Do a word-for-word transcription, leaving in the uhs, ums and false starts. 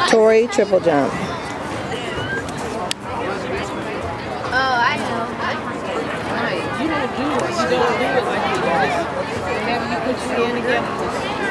Tori, triple jump. Oh, I know. Right. You don't do it. You don't do it like you do. Have you put your hand together.